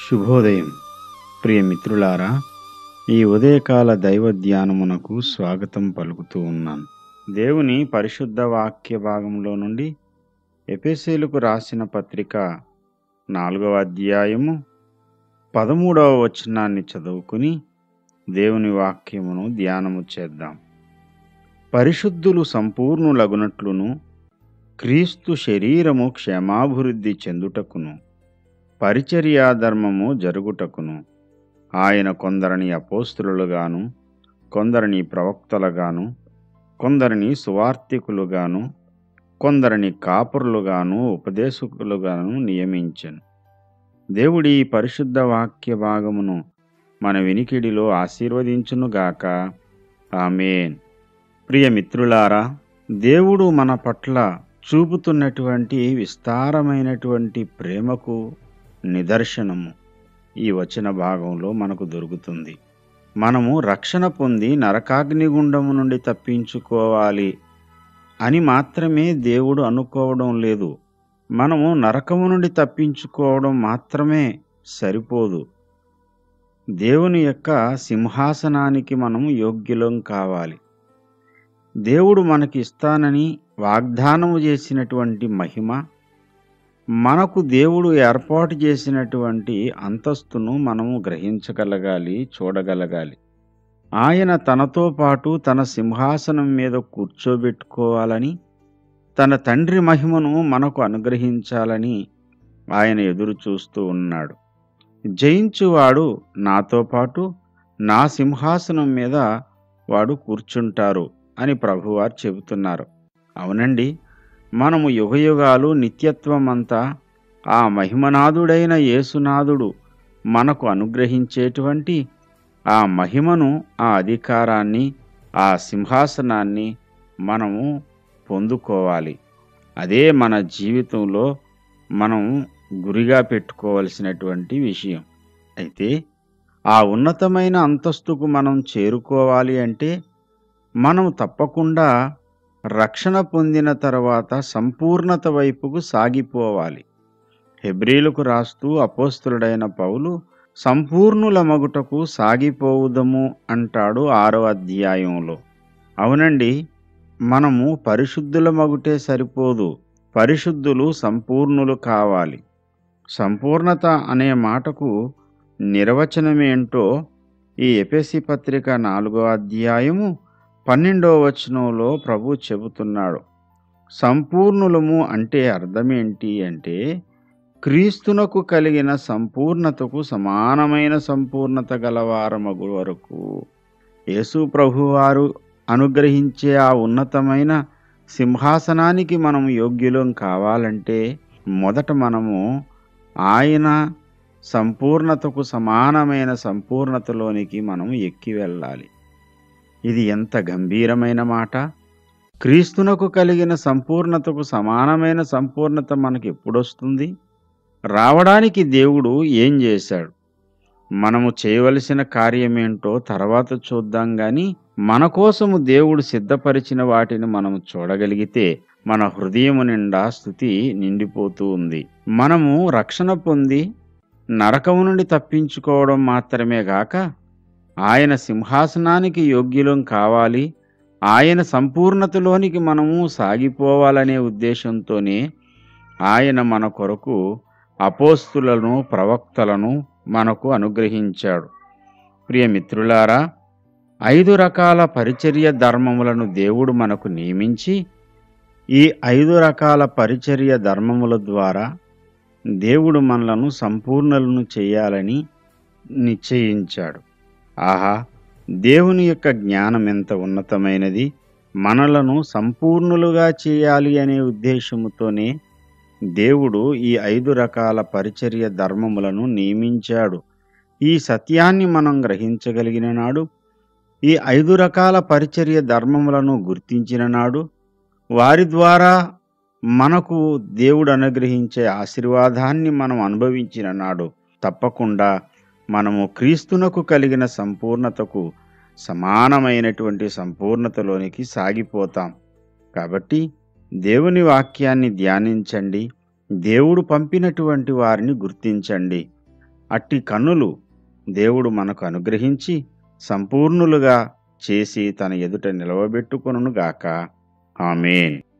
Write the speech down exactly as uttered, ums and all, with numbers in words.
శుభోదయం ప్రియ మిత్రులారా, ఈ ఉదయకాల దైవ ధ్యానమునకు స్వాగతం పలుకుతూ ఉన్నాను. దేవుని పరిశుద్ధ వాక్య భాగంలో నుండి ఎఫెసీయులకు రాసిన పత్రిక నాలుగవ అధ్యాయము పదమూడవ వచనాన్ని చదువుకుని దేవుని వాక్యమును ధ్యానము చేద్దాం. పరిశుద్ధులు సంపూర్ణులగునట్లును క్రీస్తు శరీరము క్షేమాభివృద్ధి చెందుటకును పరిచర్యా ధర్మము జరుగుటకును ఆయన కొందరిని అపోస్తులుగాను, కొందరిని ప్రవక్తలుగాను, కొందరిని సువార్తికులుగాను, కొందరిని కాపురులుగాను, ఉపదేశకులుగాను నియమించెను. దేవుడి ఈ పరిశుద్ధ వాక్య భాగమును మన వినికిడిలో ఆశీర్వదించునుగాక. ఆమేన్. ప్రియ మిత్రులారా, దేవుడు మన పట్ల చూపుతున్నటువంటి విస్తారమైనటువంటి ప్రేమకు నిదర్శనము ఈ వచన భాగంలో మనకు దొరుకుతుంది. మనము రక్షణ పొంది నరకాగ్నిగుండము నుండి తప్పించుకోవాలి అని మాత్రమే దేవుడు అనుకోవడం లేదు. మనము నరకము నుండి తప్పించుకోవడం మాత్రమే సరిపోదు. దేవుని యొక్క సింహాసనానికి మనము యోగ్యులం కావాలి. దేవుడు మనకి ఇస్తానని వాగ్దానము చేసినటువంటి మహిమ, మనకు దేవుడు ఏర్పాటు చేసినటువంటి అంతస్తును మనము గ్రహించగలగాలి, చూడగలగాలి. ఆయన తనతో పాటు తన సింహాసనం మీద కూర్చోబెట్టుకోవాలని, తన తండ్రి మహిమను మనకు అనుగ్రహించాలని ఆయన ఎదురు చూస్తూ ఉన్నాడు. జయించువాడు నాతో పాటు నా సింహాసనం మీద వాడు కూర్చుంటారు అని ప్రభువారు చెబుతున్నారు. అవునండి, మనము యుగయుగాలు నిత్యత్వం అంతా ఆ మహిమనాథుడైన యేసునాథుడు మనకు అనుగ్రహించేటువంటి ఆ మహిమను, ఆ అధికారాన్ని, ఆ సింహాసనాన్ని మనము పొందుకోవాలి. అదే మన జీవితంలో మనం గురిగా పెట్టుకోవలసినటువంటి విషయం. అయితే ఆ ఉన్నతమైన అంతస్తుకు మనం చేరుకోవాలి అంటే మనం తప్పకుండా రక్షణ పొందిన తర్వాత సంపూర్ణత వైపుకు సాగిపోవాలి. హెబ్రీలకు రాస్తూ అపోస్తలుడైన పౌలు సంపూర్ణుల మగుటకు సాగిపోవుదము అంటాడు ఆరో అధ్యాయంలో. అవునండి, మనము పరిశుద్ధుల మగుటే సరిపోదు, పరిశుద్ధులు సంపూర్ణులు కావాలి. సంపూర్ణత అనే మాటకు నిర్వచనమేంటో ఈ ఎఫెసీ పత్రిక నాలుగో అధ్యాయము పన్నెండవ వచనంలో ప్రభు చెబుతున్నాడు. సంపూర్ణులము అంటే అర్థమేంటి అంటే క్రీస్తునకు కలిగిన సంపూర్ణతకు సమానమైన సంపూర్ణత గలవారమగు వరకు. యేసు ప్రభువారు అనుగ్రహించే ఆ ఉన్నతమైన సింహాసనానికి మనం యోగ్యులం కావాలంటే మొదట మనము ఆయన సంపూర్ణతకు సమానమైన సంపూర్ణతలోనికి మనం ఎక్కి వెళ్ళాలి. ఇది ఎంత గంభీరమైన మాట! క్రీస్తునకు కలిగిన సంపూర్ణతకు సమానమైన సంపూర్ణత మనకు ఎప్పుడొస్తుంది? రావడానికి దేవుడు ఏం చేశాడు? మనము చేయవలసిన కార్యమేంటో తర్వాత చూద్దాం. కానీ మన కోసము దేవుడు సిద్ధపరిచిన వాటిని మనము చూడగలిగితే మన హృదయము నిండా స్తుతి నిండిపోతూ ఉంది. మనము రక్షణ పొంది నరకము నుండి తప్పించుకోవడం మాత్రమే గాక ఆయన సింహాసనానికి యోగ్యులం కావాలి, ఆయన సంపూర్ణతలోనికి మనము సాగిపోవాలనే ఉద్దేశంతోనే ఆయన మన కొరకు అపోస్తులను, ప్రవక్తలను మనకు అనుగ్రహించాడు. ప్రియ మిత్రులారా, ఐదు రకాల పరిచర్య ధర్మములను దేవుడు మనకు నియమించి ఈ ఐదు రకాల పరిచర్య ధర్మముల ద్వారా దేవుడు మనలను సంపూర్ణులను చేయాలని నిశ్చయించాడు. ఆహా, దేవుని యొక్క జ్ఞానం ఎంత ఉన్నతమైనది! మనలను సంపూర్ణులుగా చేయాలి అనే ఉద్దేశముతోనే దేవుడు ఈ ఐదు రకాల పరిచర్య ధర్మములను నియమించాడు. ఈ సత్యాన్ని మనం గ్రహించగలిగిన నాడు, ఈ ఐదు రకాల పరిచర్య ధర్మములను గుర్తించిన నాడు, వారి ద్వారా మనకు దేవుడు అనుగ్రహించే ఆశీర్వాదాన్ని మనం అనుభవించిన నాడు తప్పకుండా మనము క్రీస్తునకు కలిగిన సంపూర్ణతకు సమానమైనటువంటి సంపూర్ణతలోనికి సాగిపోతాం. కాబట్టి దేవుని వాక్యాన్ని ధ్యానించండి, దేవుడు పంపినటువంటి వారిని గుర్తించండి. అట్టి కన్నులు దేవుడు మనకు అనుగ్రహించి సంపూర్ణులుగా చేసి తన ఎదుట నిలవబెట్టుకొనుగాక. ఆమేన్.